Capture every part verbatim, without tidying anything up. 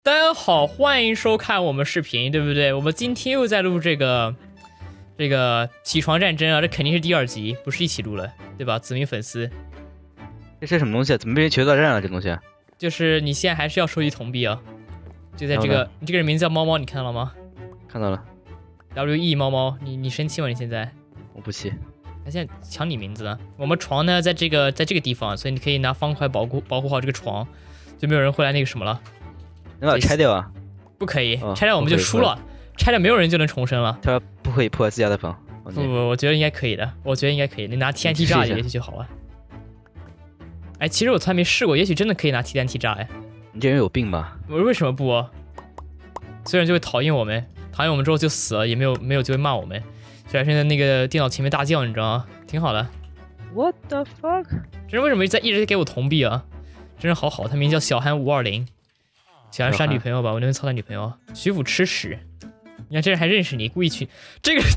大家好，欢迎收看我们视频，对不对？我们今天又在录这个这个起床战争啊，这肯定是第二集，不是一起录了，对吧？子民粉丝， 这是什么东西啊？怎么变成决斗大战了？这东西？ 就是你现在还是要收集铜币啊，就在这个，你这个人名字叫猫猫，你看到了吗？ 看到了 ，W E 猫猫，你你生气吗？你现在？ 我不气。 他现在抢你名字呢。我们床呢，在这个在这个地方，所以你可以拿方块保护保护好这个床，就没有人会来那个什么了。 能把它拆掉啊？ 不可以， 哦、 拆掉我们就输了，拆掉没有人就能重生了。 他说不可以破坏自家的房。 不不，我觉得应该可以的，我觉得应该可以。你拿 T N T 炸也许就好了。哎，其实我从来没试过，也许真的可以拿 T N T 炸哎。 你这人有病吧？ 我为什么不、啊？所有人就会讨厌我们，讨厌我们之后就死了，也没有没有就会骂我们。小学生在那个电脑前面大叫，你知道吗？挺好的。 What the fuck？ 这人为什么在一直给我铜币啊？真是好好，他名叫小韩五二零。小韩是他女朋友吧？我那边操他女朋友。徐府吃屎！你看这人还认识你，故意去这个人，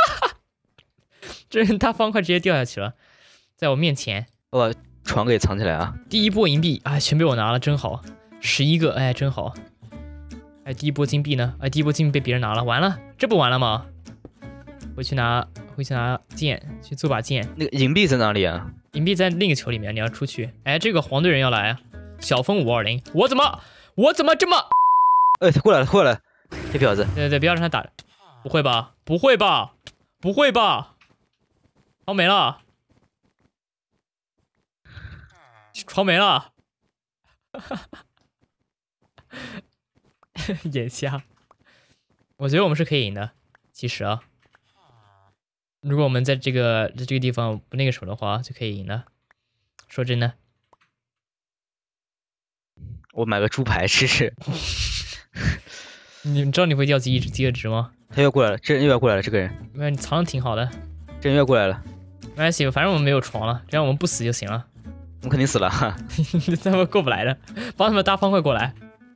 这人大方块直接掉下去了，在我面前。 我把床给藏起来啊！ 第一波银币，哎，全被我拿了，真好，十一个，哎，真好。哎，第一波金币呢？哎，第一波金币被别人拿了，完了，这不完了吗？回去拿，回去拿剑，去做把剑。 那个银币在哪里啊？ 银币在另一个球里面，你要出去。哎，这个黄队人要来啊！小风五二零，我怎么？我怎么这么？ 哎，他过来了，过来了，这婊子！ 对对对，不要让他打。不会吧？不会吧？不会吧？床没了，床没了，眼瞎。我觉得我们是可以赢的，其实啊，如果我们在这个在这个地方不那个什么的话，就可以赢的。说真的。 我买个猪排试试。 你知道你会掉饥饥饿值吗？ 他又过来了，这人又要过来了，这个人。 没有，你藏的挺好的。 这人又过来了。 没关系，反正我们没有床了，只要我们不死就行了。 我们肯定死了哈。 他们过不来的，帮他们搭方块过来。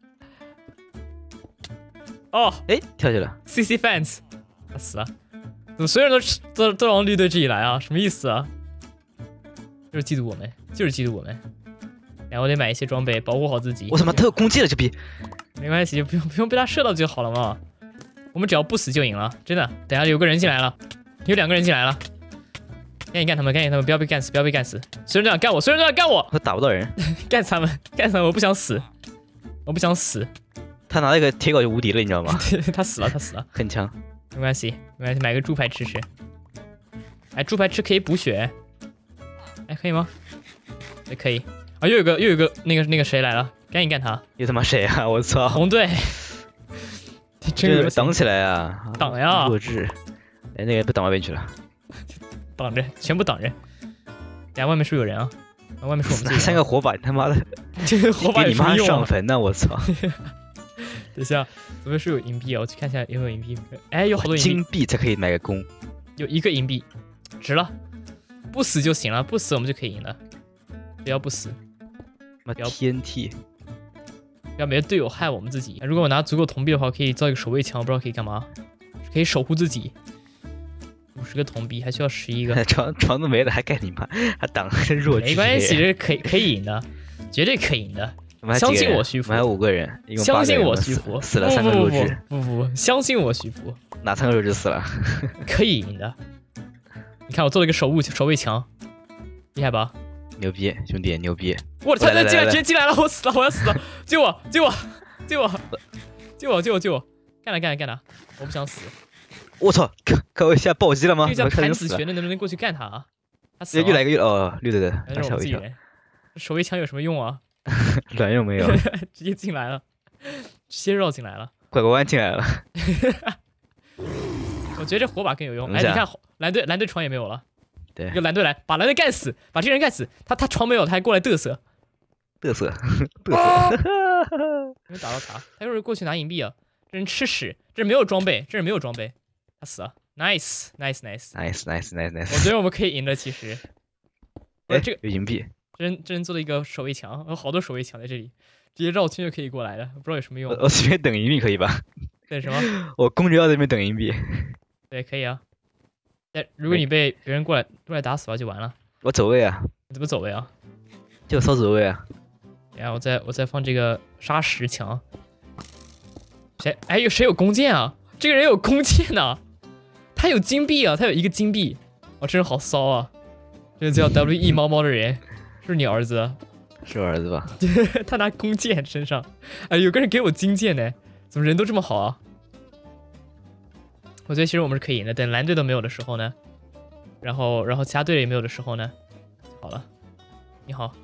哦， 哎，跳起来 ！C C fans， 他死了。怎么所有人都都都往绿队这里来啊？什么意思啊？就是嫉妒我们，就是嫉妒我们。然后我得买一些装备，保护好自己。 我他妈他有攻击了，这逼！ 没关系，就不用不用被他射到就好了嘛。我们只要不死就赢了，真的。等下有个人进来了，有两个人进来了，赶紧干他们，赶紧他们，不要被干死，不要被干死。所有人都想干我，所有人都想干我。 我打不到人， 干死他们，干死他们！我不想死，我不想死。 他拿那个铁镐就无敌了，你知道吗？ 他死了，他死了， 很强。 没关系，没关系，买个猪排吃吃。哎，猪排吃可以补血。哎，可以吗？也可以。啊，又有个又有个那个那个谁来了，赶紧干他！ 又他妈谁啊？我操！ 红队， 这挡起来啊！ 挡呀！ 弱智！哎，那个不挡外边去了。 挡着，全部挡着。呀，外面是不是有人啊？啊，外面是我们自己。 三个火把，他妈的！ 这个火把给你妈上上坟呢！我操！ 等一下，左边是有银币啊，我去看一下有没有银币。哎，有好多银币。 金币才可以买个弓。 有一个银币，值了。不死就行了，不死我们就可以赢了。不要不死。 妈 T N T， 不要没队友害我们自己。如果我拿足够铜币的话，可以造一个守卫墙，不知道可以干嘛，可以守护自己。五十个铜币还需要十一个。 床床都没了，还干你妈？还挡着弱智？ 没关系，这可以可以赢的，绝对可以赢的。相信我，徐福。 我们还有五个人，一共相信我，徐福。 死了三个弱智。 不不不，相信我，徐福。 哪三个弱智死了？ 可以赢的。你看我做了一个守护守卫墙，厉害吧？ 牛逼，兄弟，牛逼！ 我操！他进来，直接进来了！我死了，我要死了！救我！救我！救我！救我！救我！救我！干了干了干了！我不想死！ 我操！看我现在暴击了吗？ 这叫谭子璇的，能不能过去干他啊？他死了！ 又来一个又哦，绿的的， 吓我一跳！守卫墙有什么用啊？ 卵用没有， 直接进来了，直接绕进来了， 拐个弯进来了。 我觉得这火把更有用。哎，你看蓝队蓝队床也没有了。 对， 一个蓝队来，把蓝队干死，把这个人干死。他他床没有，他还过来嘚瑟， 嘚瑟，嘚瑟。 没打到他，他又是过去拿银币啊！这人吃屎，这人没有装备，这人没有装备，他死了。Nice nice nice nice nice nice nice。 我觉得我们可以赢的，其实。 哎，这个有银币。 这人这人做了一个守卫墙，有好多守卫墙在这里，直接绕圈就可以过来了，不知道有什么用。 我随便等银币可以吧？ 等什么？ 我公爵要在那边等银币。 对，可以啊。但如果你被别人过来过来打死了就完了。 我走位啊！ 你怎么走位啊？ 就骚走位啊！ 然后我再我再放这个沙石墙， 谁？哎，有谁有弓箭啊？这个人有弓箭呢、啊，他有金币啊，他有一个金币。哦，真是好骚啊！这个叫 W E 猫猫的人，是你儿子？ 是我儿子吧？ 他拿弓箭身上，哎，有个人给我金箭呢，怎么人都这么好啊？我觉得其实我们是可以赢的，等蓝队都没有的时候呢，然后然后其他队也没有的时候呢，好了，你好，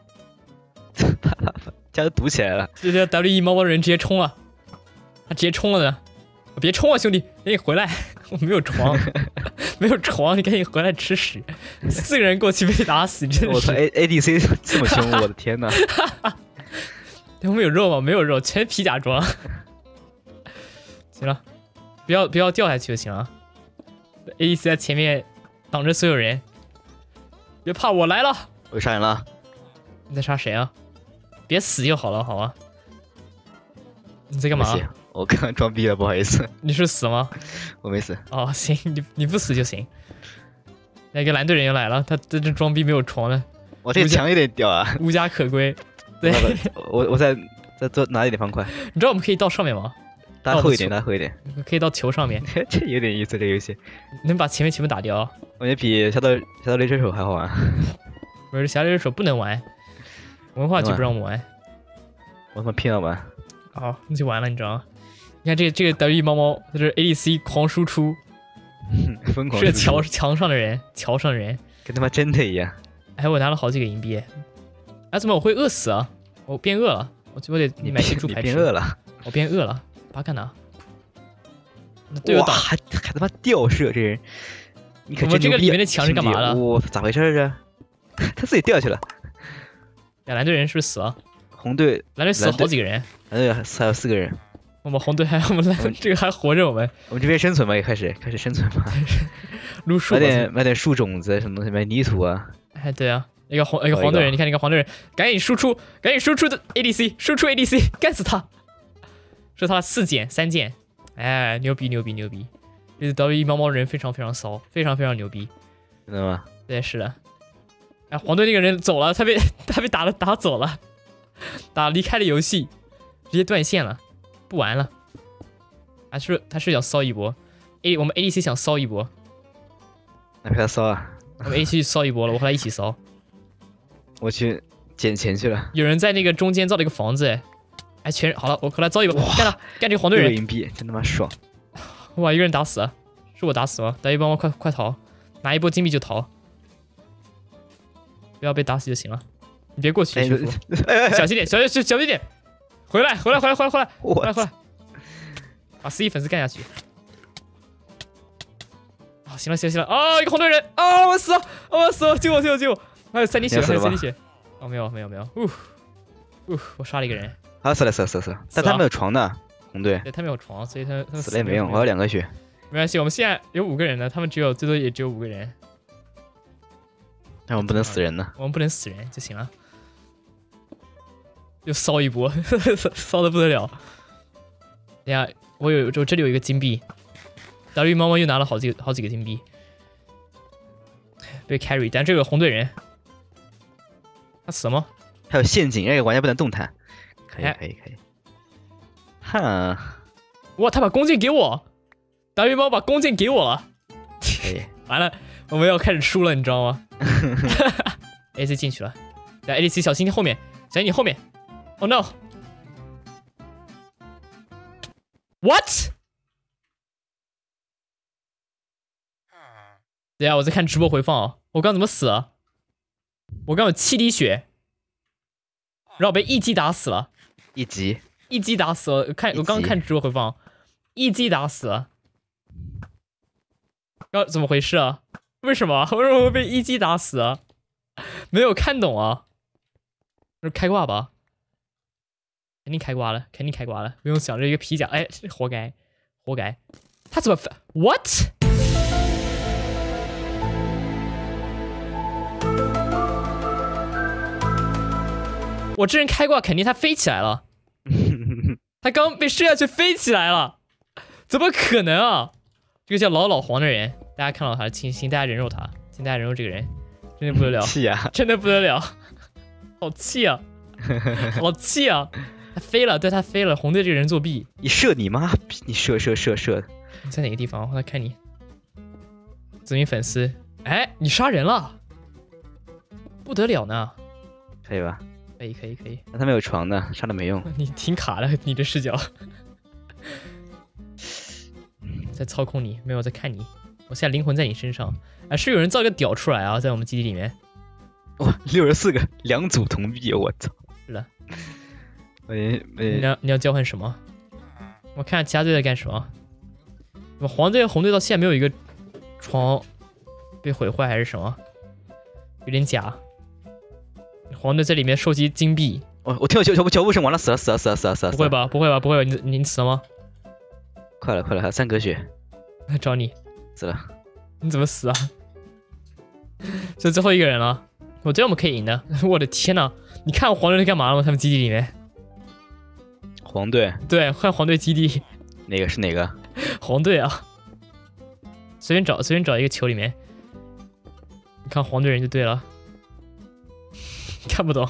家都堵起来了， 这叫 W E 猫猫的人直接冲了，他直接冲了呢，别冲啊兄弟，赶紧回来，我没有床，没有床，你赶紧回来吃屎，四个人过去被打死，真的是， 我操 A A D C 这么凶，我的天哪！ 我们有肉吗？没有肉，全皮甲装，行了。不要不要掉下去就行了。A D C 在前面挡着所有人，别怕，我来了。 我杀人了。 你在杀谁啊？别死就好了，好吗？你在干嘛？ 我刚刚装逼了，不好意思。 你是死吗？ 我没死。 哦，行，你你不死就行。那个蓝队人又来了，他这这装逼没有床了。 我这个墙有点屌啊， 无家可归。对， 我我再再多拿一点方块。 你知道我们可以到上面吗？ 拉后一点，拉后一点， 可以到球上面。 这有点意思，这个游戏能把前面全部打掉。 我觉得比侠盗侠盗猎车手还好玩。 不是侠盗猎车手不能玩，文化局不让我们玩。 我他妈偏要玩。 好，那就完了，你知道吗？你看这个这个 W E 猫猫，这是 A D C 狂输出， 疯狂是桥墙上的人，桥上的人， 跟他妈真的一样。 哎，我拿了好几个银币，哎，怎么我会饿死啊？我变饿了，我我得买些猪排吃。 变饿了， 我变饿了。把干哪？队友哇，还还他妈吊射这人！你可真牛逼！ 我们这个里面的墙是干嘛的？ 我咋回事啊？他自己掉下去了。 蓝队人是不是死了？ 红队蓝队死了好几个人。 蓝队还有四个人。 我们红队还我们蓝这个还活着，我们。 我们这边生存吧，也开始开始生存吧。 撸树。 买点买点树种子什么东西，买泥土啊。 哎，对啊，那个黄那个黄队人，你看那个黄队人，赶紧输出，赶紧输出的 A D C， 输出 A D C， 干死他！说他四件三件，哎，牛逼牛逼牛逼！这 W E 猫猫人非常非常骚，非常非常牛逼， 真的吗？ 对，是的。哎，黄队那个人走了，他被他被打了打走了，打离开了游戏，直接断线了，不玩了。啊，是他是想骚一波 ，A 我们 A D C 想骚一波， 那陪他骚啊！ 我们 A D C 去骚一波了，我和他一起骚。 我去捡钱去了。 有人在那个中间造了一个房子，哎。哎，全好了，我回来遭一波，干他，干这个黄队人， 银币真他妈爽！ 我把一个人打死了，是我打死吗？大家帮我快快逃，拿一波金币就逃，不要被打死就行了。你别过去，师傅，小心点，小心小心点，回来回来回来回来回来回来回来，把四亿粉丝干下去。啊，行了行了行了，啊，一个黄队人，啊，我死了，我死了，救我救我救我！还有三滴血，还有三滴血，哦，没有没有没有，呜呜，我杀了一个人。 啊，死了死了死了死了！但他没有床的，红队。 对他没有床，所以他他死了也没用。我有两个血， 没关系。我们现在有五个人呢，他们只有最多也只有五个人。 但我们不能死人呢。 我们不能死人就行了。又骚一波，骚的不得了。等下，我有我这里有一个金币 ，W 猫猫又拿了好几个好几个金币，被 carry。但这个红队人，他死了吗？ 还有陷阱，这个玩家不能动弹。可以可以可以。哈！ 哇，他把弓箭给我 ，W 猫把弓箭给我了。 可以。 完了，我们要开始输了，你知道吗？A C 进去了，来 A D C 小心后面，小心你后面。Oh no！What？ 对啊，我在看直播回放啊，我刚怎么死了？我刚有七滴血，然后被一击打死了。 一击， 一击打死了。看我刚看直播回放，一击打死了。要怎么回事啊？为什么？为什么会被一击打死啊？没有看懂啊。开挂吧，肯定开挂了，肯定开挂了，不用想着一个皮甲，哎，活该，活该。他怎么 ？What？ 我这人开挂，肯定他飞起来了。他刚被射下去飞起来了，怎么可能啊？这个叫老老黄的人，大家看到他，请请大家人肉他，请大家人肉这个人，真的不得了， 气啊， 真的不得了，好气啊，好气啊！ 他飞了，对他飞了。红队这个人作弊。 你射你妈逼！你射射射射！ 你在哪个地方？我来看你。子民粉丝，哎，你杀人了，不得了呢。 可以吧？ 可以可以可以。 那他们有床的，杀了没用。 你挺卡的，你的视角。在操控你，没有在看你。我现在灵魂在你身上。哎，是有人造一个屌出来啊，在我们基地里面。 哇，六十四个，两组铜币，我操！ 是的。 喂喂， 你要你要交换什么？我看其他队在干什么。我黄队、红队到现在没有一个床被毁坏还是什么，有点假。黄队在里面收集金币。 我我听到脚脚步脚步声，完了，死了死了死了死了死了！ 不会吧？不会吧？不会吧？你你死了吗？ 快了快了，还有三格血。 来找你。 死了。 你怎么死啊？这最后一个人了。我觉得我们可以赢的。我的天哪！你看黄队在干嘛了吗？他们基地里面。 黄队。 对，换黄队基地。 哪个是哪个？ 黄队啊。随便找，随便找一个球里面。你看黄队人就对了。看不懂。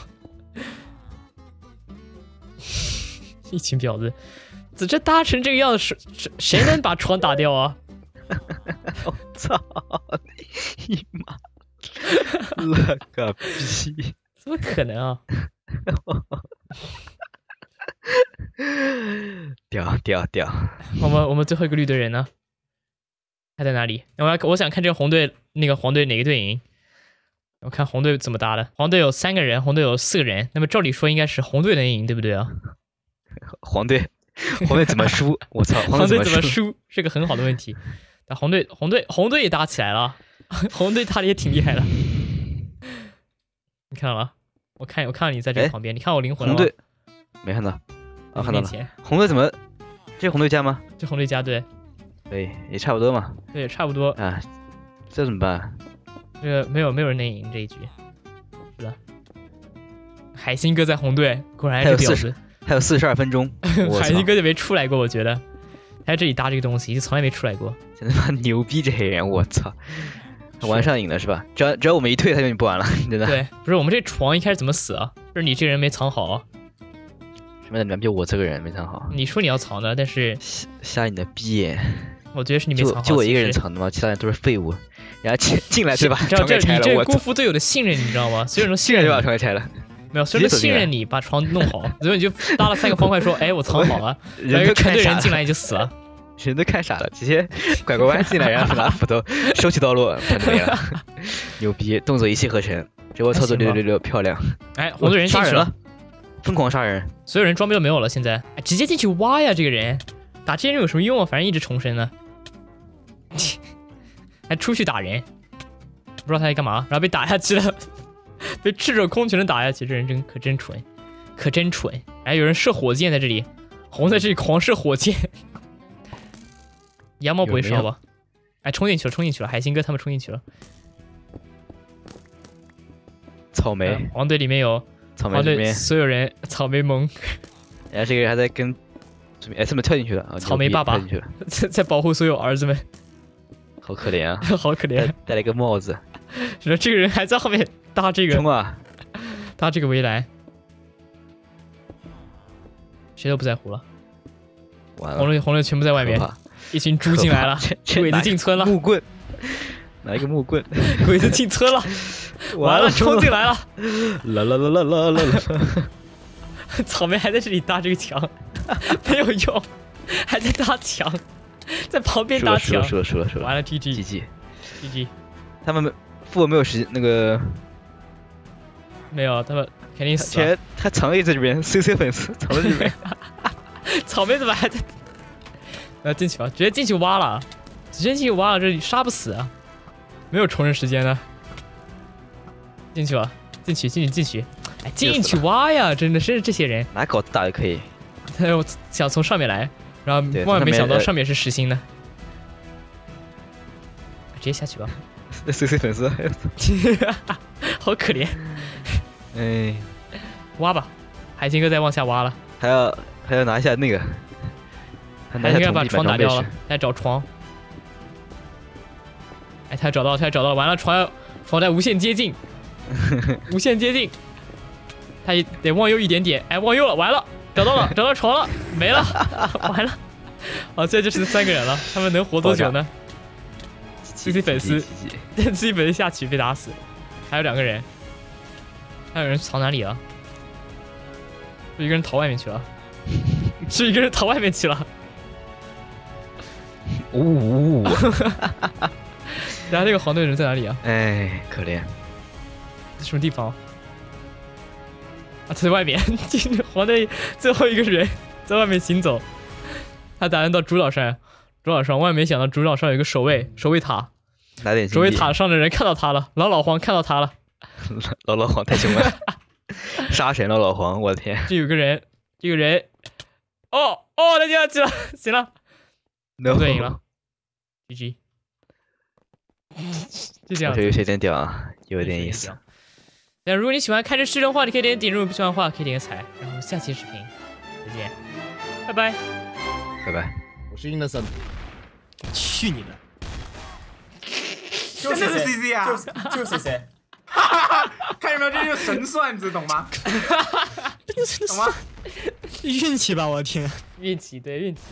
一群婊子，这这搭成这个样子，谁谁能把床打掉啊？ 我操你妈！了个屁！ 怎么可能啊？ 屌屌屌！ 我们我们最后一个绿队人呢？他在哪里？我要我想看这个红队那个黄队哪个队赢？我看红队怎么搭的。黄队有三个人，红队有四个人。那么照理说应该是红队能赢，对不对啊？ 黄队，黄队怎么输？我操， 黄队怎么输输是个很好的问题。但红队红队红队也搭起来了，红队搭的也挺厉害的。你看到了？我看我看到你在这个旁边，你看我灵魂了吗？ 红队没看到，啊看到了。红队怎么？这是红队家吗？ 这红队家对。 对，也差不多嘛。 对，也差不多。 啊，这怎么办？ 这个没有没有人能赢这一局。是的。海星哥在红队，果然还是婊子。 还有四十二分钟， 海星哥就没出来过，我觉得。他在这里搭这个东西，就从来没出来过。 真他妈牛逼，这黑人，我操！玩上瘾了是吧？只要只要我们一退，他就不玩了，真的。 对，不是我们这床一开始怎么死啊？就是你这人没藏好。 什么的？就我这个人没藏好。 你说你要藏的，但是瞎你的逼眼！ 我觉得是你没藏好。 就我一个人藏的吗？其他人都是废物。然后进进来对吧？ 你知道这你这辜负队友的信任，你知道吗？所有人都信任就把床给拆了。 没有，所有人都信任你，把床弄好，所以你就搭了三个方块，说：“哎，我藏好了。”然后一个全队人进来你就死了。 人都看傻了，直接拐个弯进来，然后拿斧头收起刀落，全没了。牛逼，动作一气呵成，直播操作六六六，漂亮！ 哎，红队人进去了， 疯狂杀人， 所有人装备都没有了，现在哎，直接进去挖呀！这个人打这些人有什么用啊？反正一直重生呢，还出去打人，不知道他在干嘛，然后被打下去了，被赤手空拳的打下去，这人真可真蠢，可真蠢！哎，有人射火箭在这里，红在这里狂射火箭。羊毛不会烧吧？哎，冲进去了，冲进去了！海星哥他们冲进去了。 草莓， 呃、黄队里面有草莓里面所有人草莓萌。 然后这个人还在跟哎，怎么跳进去了？啊、 草莓爸爸进去了， 在在保护所有儿子们。 好可怜啊！ 好可怜， 戴了一个帽子。 然后这个人还在后面搭这个， 冲啊！ 搭这个围栏，谁都不在乎了。 完了， 红队红队全部在外面。一群猪进来了，鬼子进村了。 木棍，拿一个木棍， 鬼子进村了，完了，冲进来了， 啦啦啦啦啦啦啦！ 草莓还在这里搭这个墙，没有用，还在搭墙，在旁边搭墙。 输了输了输了， 完了 ，G G G G G G， 他们富没有时那个没有，他们肯定死了。他藏在这边 ，C C 粉丝藏在这边。 草莓怎么还在？那进去吧，直接进去挖了，直接进去挖了，这里杀不死啊，没有重生时间的。进去吧，进去，进去，进去，哎，进去挖呀！真的是这些人， 哪搞大就可以。 他又想从上面来，然后万万没想到上面是实心的，直接下去吧。 C C 粉丝， 好可怜。 哎， 挖吧，海星哥再往下挖了， 还要还要拿一下那个。 他应该把床打掉了，他在找床。哎，他找到，他找到，完了，床要床在无限接近，无限接近，他也得忘忧一点点。哎，忘忧了，完了， 找到了，找到床了，没了，完了。好，现在就剩三个人了，他们能活多久呢？自己粉丝，自己粉丝下去被打死，还有两个人，还有人藏哪里了？是一个人逃外面去了，是一个人逃外面去了。 呜、哦， 然后那个黄队人在哪里啊？ 哎，可怜。 什么地方？啊，他在外面。黄队最后一个人在外面行走，他打算到主岛上，主岛上，万没想到主岛上有一个守卫，守卫塔。 拿点守卫塔上的人看到他了，老老黄看到他了。 老老黄太凶了，杀神了老黄，我的天！ 这有个人，这个人，哦哦，他掉下去了，行了， no. 对赢了 ，G G。就这样。 我觉得有些点屌啊，有点意思。 那如果你喜欢看这视频的话，你可以点点；如果不喜欢的话，可以点个彩。然后下期视频再见，拜拜， 拜拜。 我是 Innocent。 去你的！ 真的是 C C 啊！ 就是就是 C C。 看有没有这就是神算子，懂吗？懂吗？ 运气吧，我的天！ 运气，对运气。